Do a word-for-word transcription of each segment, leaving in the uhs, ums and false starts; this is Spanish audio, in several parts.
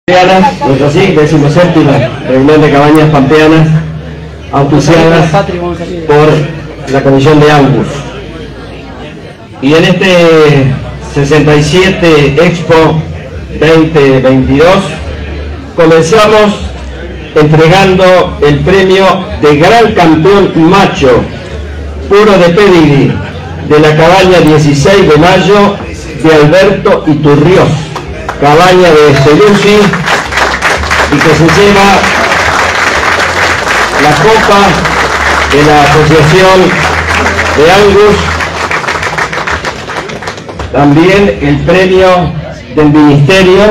No es así, decimoséptima reunión de cabañas pampeanas auspiciadas por la Comisión de Angus. Y en este sesenta y siete Expo veinte veintidós comenzamos entregando el premio de Gran Campeón Macho Puro de Pedigrí de la cabaña dieciséis de mayo de Alberto Iturriós, cabaña de Pelusi, y que se lleva la copa de la Asociación de Angus, también el premio del Ministerio,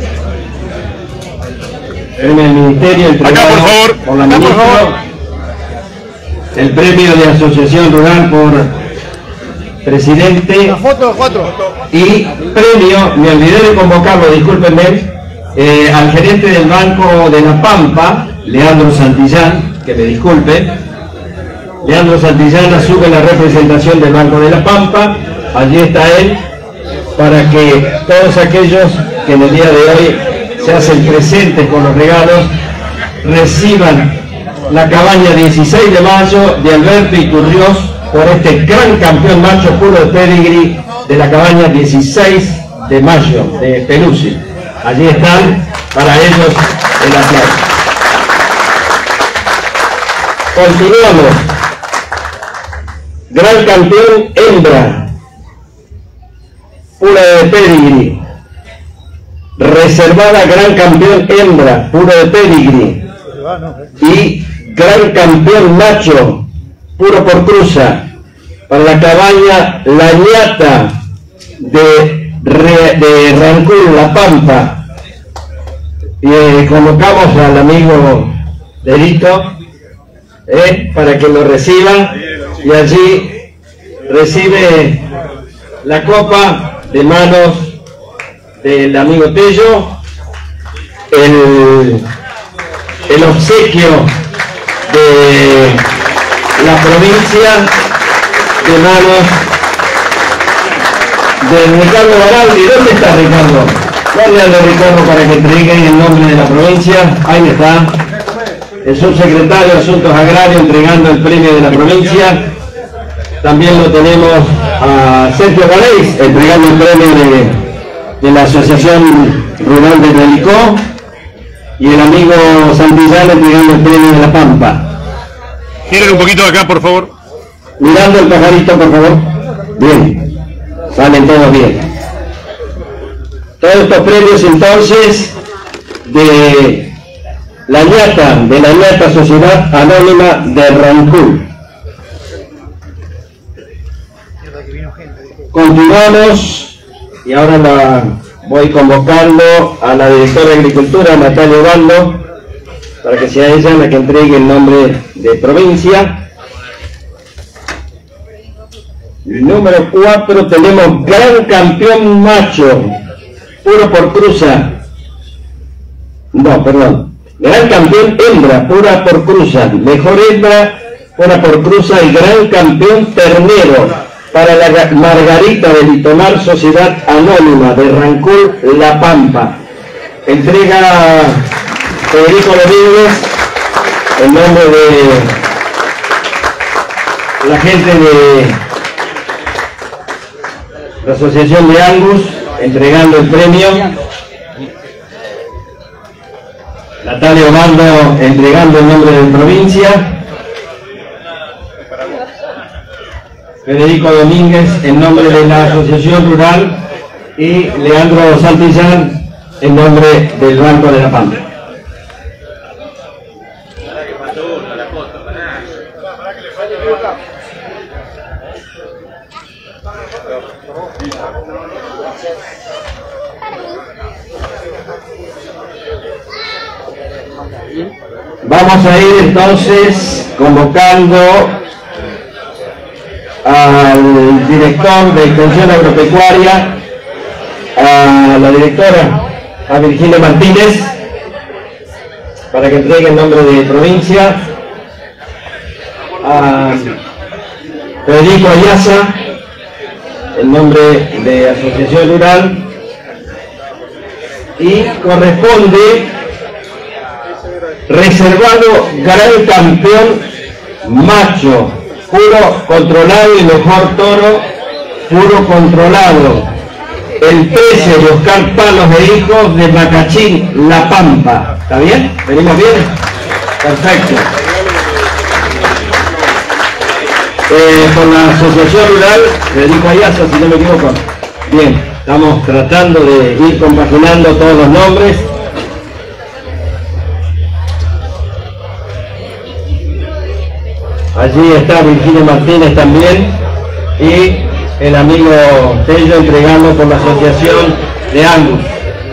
en el Ministerio entregado acá, por favor, por la acá, ministra, por favor. El premio de Asociación Rural por presidente. Una foto, cuatro. Y premio, me olvidé de convocarlo, discúlpenme, eh, al gerente del Banco de La Pampa, Leandro Santillán, que me disculpe. Leandro Santillán asume la representación del Banco de La Pampa, allí está él, para que todos aquellos que en el día de hoy se hacen presentes con los regalos, reciban la cabaña dieciséis de mayo de Alberto Iturriós por este gran campeón macho puro de pedigrí de la cabaña dieciséis de mayo de Pelusi. Allí están para ellos el aplauso. Continuamos. Gran campeón hembra pura de pedigrí. Reservada gran campeón hembra puro de pedigrí. Y gran campeón macho puro por cruza para la cabaña La Ñata de, Re, de Rancul, La Pampa. Y eh, convocamos al amigo Derito eh, para que lo reciba, y allí recibe la copa de manos del amigo Tello, el, el obsequio de la provincia de manos de Ricardo Baraldi. ¿Dónde está Ricardo? Dale a Ricardo para que entregue el nombre de la provincia. Ahí está el subsecretario de Asuntos Agrarios entregando el premio de la provincia. También lo tenemos a Sergio Galéis entregando el premio de, de la Asociación Rural de Relicó, y el amigo Santillán entregando el premio de La Pampa. Giren un poquito acá, por favor. Mirando el pajarito, por favor. Bien, salen todos bien. Todos estos premios entonces de la Ñata, de la Ñata Sociedad Anónima de Rancul. Continuamos, y ahora la voy convocando a la directora de Agricultura, Natalia Obando, para que sea ella la que entregue el nombre de provincia. Número cuatro tenemos Gran Campeón Macho Puro por Cruza. No, perdón. Gran Campeón Hembra Pura por Cruza. Mejor Hembra Pura por Cruza y Gran Campeón Ternero para la Margarita de Litomar Sociedad Anónima de Rancul, La Pampa. Entrega Federico Domínguez en nombre de la gente de la Asociación de Angus, entregando el premio. Natalia Obando entregando el nombre de provincia. Federico Domínguez en nombre de la Asociación Rural, y Leandro Santillán en nombre del Banco de La Pampa. Vamos a ir entonces convocando al director de Extensión Agropecuaria, a la directora, a Virginia Martínez, para que entregue el nombre de provincia, a Federico Ayaza, el nombre de Asociación Rural, y corresponde reservado gran campeón macho, puro controlado y mejor toro, puro controlado. El trece de Oscar Palos e Hijos de Macachín, La Pampa. ¿Está bien? ¿Venimos bien? Perfecto. Eh, con la Asociación Rural Federico Ayaza, si no me equivoco. Bien, estamos tratando de ir compaginando todos los nombres. Allí está Virginia Martínez también y el amigo Tello entregando por la Asociación de Angus.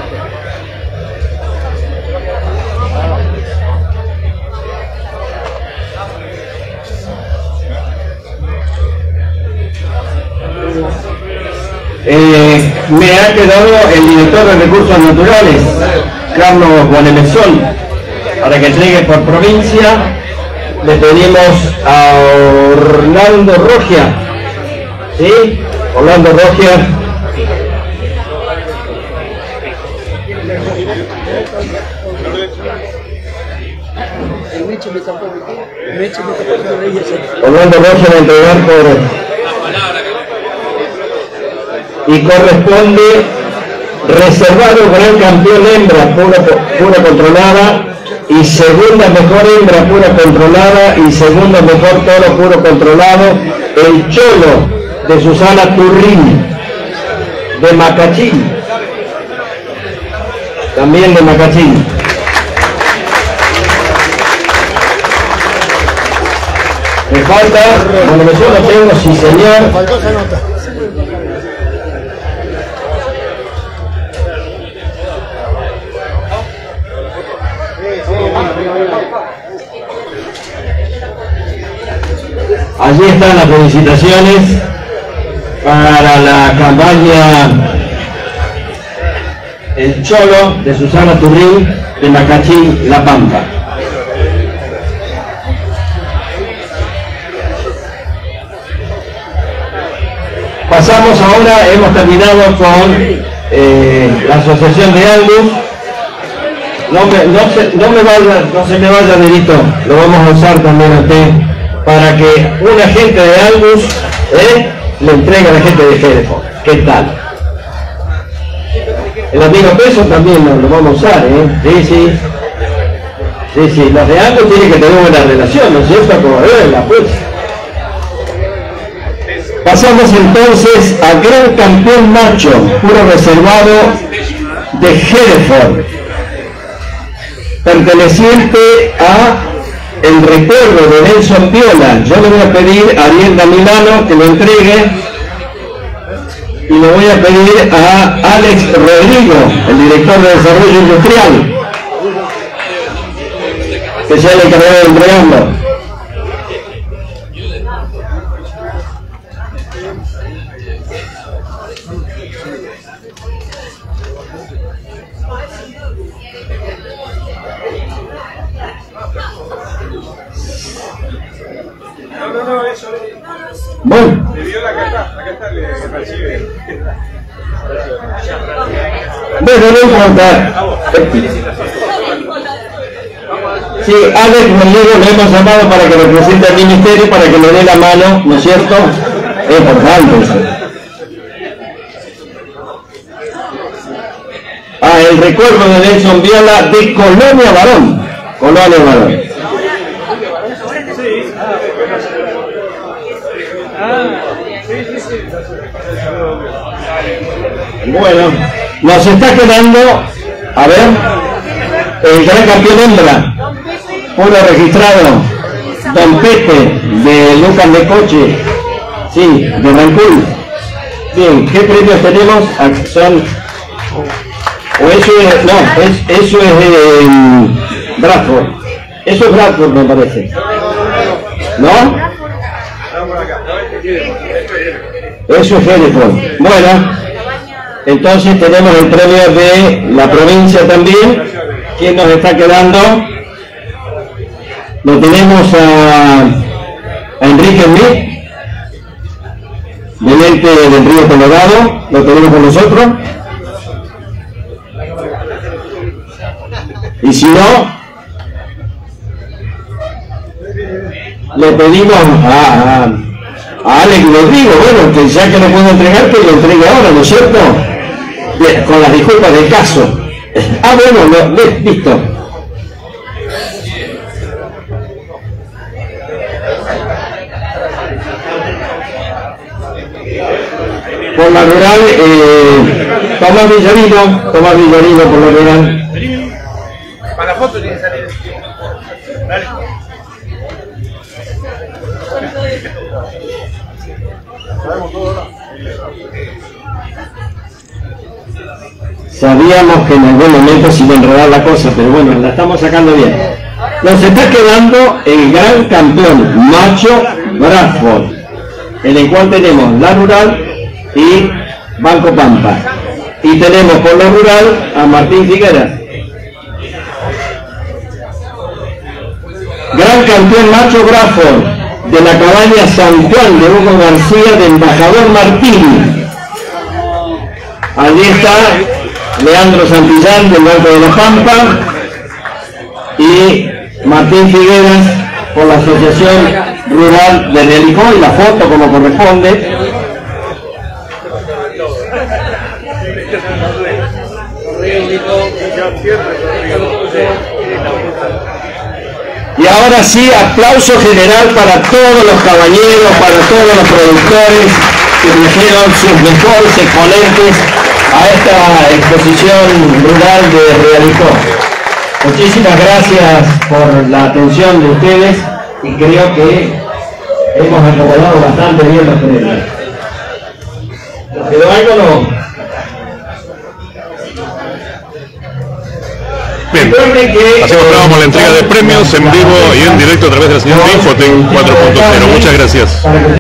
Eh, me ha quedado el director de Recursos Naturales, Carlos Bonemezón, para que entregue por provincia. Le pedimos a Orlando Rogia, ¿sí? Orlando Rogia. Orlando Rogia a entregar por... y corresponde reservado gran campeón hembra pura, pura controlada y segunda mejor hembra pura controlada y segunda mejor toro puro controlado, el Cholo de Susana Turrín de Macachín, también de Macachín. Me falta, bueno, yo lo tengo, sí señor. Faltó esa nota. Allí están las felicitaciones para la campaña El Cholo de Susana Turrín de Macachín, La Pampa. Pasamos ahora, hemos terminado con eh, la Asociación de Angus. No, me, no, se, no, me vaya, no se me vaya dedito, lo vamos a usar también a usted, para que un agente de Angus eh, le entregue a la gente de Hereford. ¿Qué tal? El amigo Peso también lo, lo vamos a usar, ¿eh? Sí, sí. Sí, sí. Los de Angus tienen que tener buena relación, ¿no es cierto? Como verla, pues. Pasamos entonces al gran campeón macho, puro reservado de Hereford, perteneciente a el recuerdo de Nelson Viola. Yo le voy a pedir a Ariel Damilano que lo entregue y le voy a pedir a Alex Rodrigo, el director de Desarrollo Industrial, que sea el encargado de entregarlo. Bueno. Bueno, no importa. Sí, Alex Rodrigo lo hemos llamado para que represente al ministerio, para que le dé la mano, ¿no es cierto? Es importante eso. Ah, el recuerdo de Nelson Viola de Colonia Varón. Colonia Varón. Bueno, nos está quedando, a ver, el gran campeón hembra, puro registrado, Don Pepe, de Lucas de Coche, sí, de Rancul. Bien, ¿qué premios tenemos? Ah, son, o eso es, no, es, eso es eh, Bradford, eso es Bradford me parece, ¿no? Eso es Hereford. Bueno, entonces tenemos el premio de la provincia también. ¿Quién nos está quedando? Lo tenemos a, a Enrique Smith, del ente del Río Colorado. Lo tenemos con nosotros. Y si no, le pedimos a, a, a Alex Rodrigo, bueno, que ya que no puedo entregar, que lo entregue ahora, ¿no es cierto? Bien, con las disculpas del caso. Ah, bueno, no, listo. Por la rural, eh, Tomás Villarino, Tomás Villarino por la rural. Para la foto tiene que salir. Dale. Sabíamos que en algún momento se iba a enredar la cosa, pero bueno, la estamos sacando bien. Nos está quedando el gran campeón, Macho Bradford, en el cual tenemos la rural y Banco Pampa. Y tenemos por la rural a Martín Figueras. Gran campeón Macho Bradford, de la cabaña San Juan de Hugo García, de Embajador Martín. Allí está Leandro Santillán del Banco de la Pampa y Martín Figueras por la Asociación Rural de Realicó, y la foto como corresponde. Y ahora sí, aplauso general para todos los caballeros, para todos los productores que trajeron sus mejores exponentes a esta exposición rural de Realicó. Muchísimas gracias por la atención de ustedes y creo que hemos acomodado bastante bien los premios. ¿Nos quedó algo o no? Bien, así acabamos la entrega de premios en vivo y en directo a través de la señal de Infotec cuatro punto cero. Muchas gracias.